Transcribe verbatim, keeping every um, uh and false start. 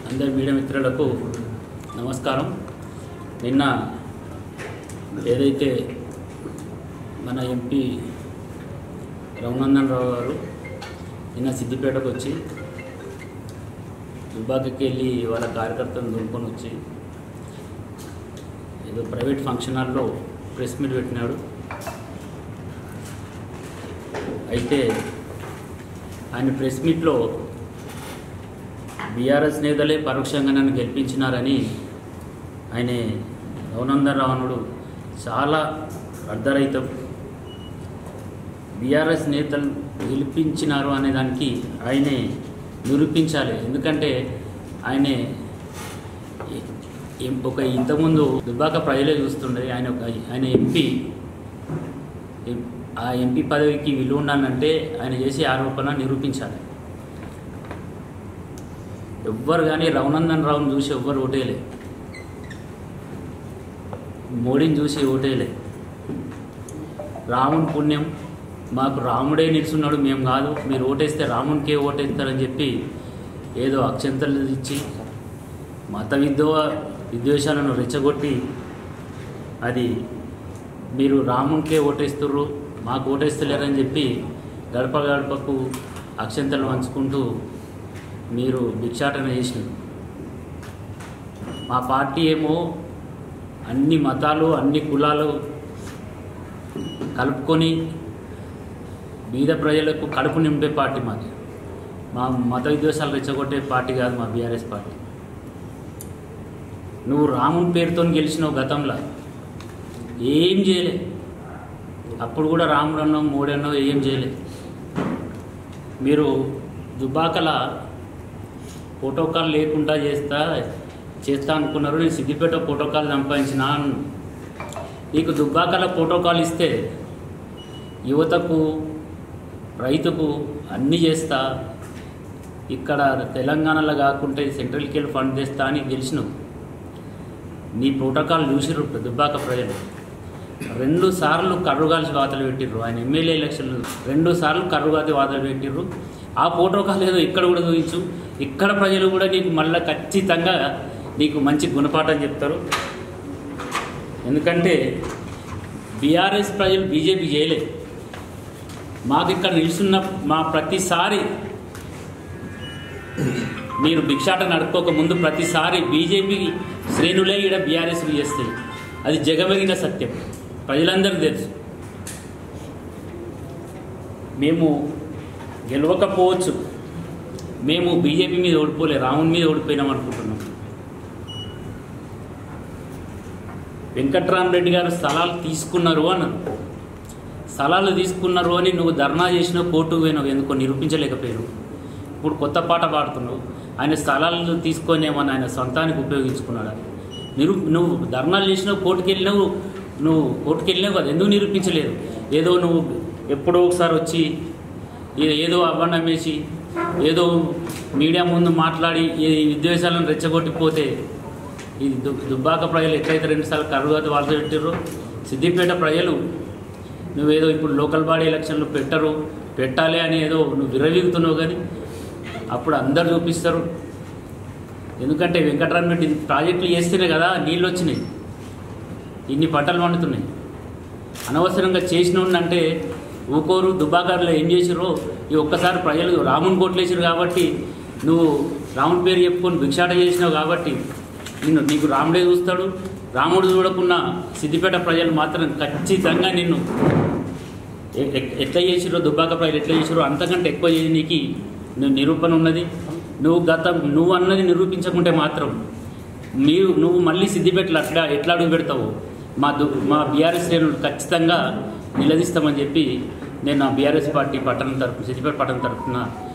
అందరి మీడియా మిత్రులకు నమస్కారం. నిన్న ఏదైతే మన ఎంపీ రఘునందన్ రావు గారు నిన్న సిద్దిపేటకు వచ్చి దుబ్బాకకి వెళ్ళి వాళ్ళ కార్యకర్తలను దుంపుకొని వచ్చి ఏదో ప్రైవేట్ ఫంక్షన్ హాల్లో ప్రెస్ మీట్ పెట్టినాడు. అయితే ఆయన ప్రెస్ మీట్లో బీఆర్ఎస్ నేతలే పరోక్షంగా నన్ను గెలిపించినారని ఆయన రఘునందన్ రావు చాలా అర్ధరహితం. బీఆర్ఎస్ నేతలు గెలిపించినారు అనే దానికి ఆయనే నిరూపించాలి. ఎందుకంటే ఆయనే ఒక ఇంతకుముందు దుబ్బాక ప్రజలే చూస్తుండే ఆయన ఒక ఆయన ఎంపీ ఆ ఎంపీ పదవికి విలువ ఉండాలంటే ఆయన చేసే ఆరోపణ నిరూపించాలి. ఎవ్వరు కానీ రఘునందన్ రావుని చూసి ఎవ్వరు ఓటేయలే, మోడీని చూసి ఓటేయలే. రాముని పుణ్యం, మాకు రాముడే నిలుచున్నాడు, మేము కాదు, మీరు ఓటేస్తే రామునికే ఓటేస్తారని చెప్పి ఏదో అక్షంతలు ఇచ్చి మత విద్వో విద్వేషాలను రెచ్చగొట్టి అది మీరు రామునికే ఓటేస్తుర్రు, మాకు ఓటేస్తలేరని చెప్పి గడప గడపకు అక్షంతలు వంచుకుంటూ మీరు భిక్షాటన చేసినారు. మా పార్టీ ఏమో అన్ని మతాలు అన్ని కులాలు కలుపుకొని బీద ప్రజలకు కడుపు నింపే పార్టీ మాది. మా మత విద్వేషాలు రెచ్చగొట్టే పార్టీ కాదు మా బీఆర్ఎస్ పార్టీ. నువ్వు రాముని పేరుతో గెలిచినావు, గతంలో ఏం చేయలే. అప్పుడు కూడా రాముడు అన్నావు, మోడీ అన్నావు, ఏం చేయలే. మీరు దుబ్బాకల ప్రోటోకాల్ లేకుండా చేస్తా చేస్తా అనుకున్నారు. నేను సిద్దిపేట ప్రోటోకాల్ సంపాదించిన. నీకు దుబ్బాకల ప్రోటోకాల్ ఇస్తే యువతకు రైతుకు అన్నీ చేస్తా, ఇక్కడ తెలంగాణలో కాకుంటే సెంట్రల్కి వెళ్ళి ఫండ్ చేస్తా అని గెలిచినావు. నీ ప్రోటోకాల్ చూసిర్రు దుబ్బాక ప్రజలు. రెండు సార్లు కర్రుగాల్చి వాతలు పెట్టిర్రు. ఆయన ఎమ్మెల్యే ఎలక్షన్లు రెండు సార్లు కర్రుగాతి వాతలు పెట్టిర్రు. ఆ ప్రోటోకాల్ ఏదో ఇక్కడ కూడా చూపించు. ఇక్కడ ప్రజలు కూడా నీకు మళ్ళీ ఖచ్చితంగా నీకు మంచి గుణపాఠం చెప్తారు. ఎందుకంటే బీఆర్ఎస్ ప్రజలు బీజేపీ చేయలే. మాకు ఇక్కడ నిలుస్తున్న మా ప్రతిసారి మీరు భిక్షాటన నడుపుకోక ముందు ప్రతిసారి బీజేపీ శ్రేణులే ఇక్కడ బీఆర్ఎస్ చేస్తాయి. అది జగమెరిగిన సత్యం, ప్రజలందరికీ తెలుసు. మేము గెలవకపోవచ్చు, మేము బీజేపీ మీద ఓడిపోలే, రాముని మీద ఓడిపోయినాం అనుకుంటున్నాం. వెంకట్రామరెడ్డి గారు స్థలాలు తీసుకున్నారు అన్నారు. స్థలాలు తీసుకున్నారు అని నువ్వు ధర్నా చేసినావు, కోర్టుకు పోయినావు, ఎందుకో నిరూపించలేకపోయావు. ఇప్పుడు కొత్త పాట పాడుతున్నావు. ఆయన స్థలాలు తీసుకొని ఏమన్నా ఆయన సొంతానికి ఉపయోగించుకున్నాడు. నిరూ నువ్వు ధర్నాలు చేసినావు, కోర్టుకు వెళ్ళినావు, నువ్వు కోర్టుకు వెళ్ళినావు కదా, ఎందుకు నిరూపించలేదు? ఏదో నువ్వు ఎప్పుడో ఒకసారి వచ్చి ఏదో అవ్వడం వేసి ఏదో మీడియా ముందు మాట్లాడి ఈ విద్వేషాలను రెచ్చగొట్టిపోతే ఈ దు దుబ్బాక ప్రజలు ఎట్లయితే రెండుసార్లు కరువుగాతి వాళ్ళు పెట్టారో, సిద్దిపేట ప్రజలు నువ్వేదో ఇప్పుడు లోకల్ బాడీ ఎలక్షన్లు పెట్టరు పెట్టాలి అని ఏదో నువ్వు విరవీగుతున్నావు. కానీ అప్పుడు అందరు చూపిస్తారు. ఎందుకంటే వెంకటరామరెడ్డి ప్రాజెక్టులు చేస్తేనే కదా నీళ్ళు వచ్చినాయి, ఇన్ని పంటలు పండుతున్నాయి. అనవసరంగా చేసినోండంటే ఊకోరు. దుబ్బాకారులో ఏం చేసిరో ఈ ఒక్కసారి ప్రజలు రాముని కోట్లేసారు కాబట్టి నువ్వు రాముని పేరు చెప్పుకొని భిక్షాట చేసినావు కాబట్టి నిన్ను నీకు రాముడే చూస్తాడు. రాముడు చూడకుండా సిద్దిపేట ప్రజలు మాత్రం ఖచ్చితంగా నిన్ను ఎట్లా చేసిరో, దుబ్బాక ప్రజలు ఎట్లా చేసిరో అంతకంటే ఎక్కువ చేయడానికి నువ్వు నిరూపణ ఉన్నది. నువ్వు గతం నువ్వు అన్నది నిరూపించకుంటే మాత్రం మీరు నువ్వు మళ్ళీ సిద్దిపేటలో అట్లా ఎట్లా అడుగు పెడతావు? మా దు మా బీఆర్ఎస్ శ్రేణులు ఖచ్చితంగా నిలదీస్తామని చెప్పి నేను నా బీఆర్ఎస్ పార్టీ పట్టణం తరఫున సిద్దిపేట పట్టణం తరఫున